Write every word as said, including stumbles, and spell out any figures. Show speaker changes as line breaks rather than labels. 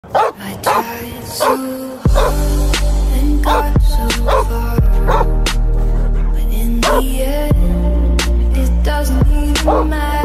I tried so hard and got so far, but in the end, it doesn't even matter.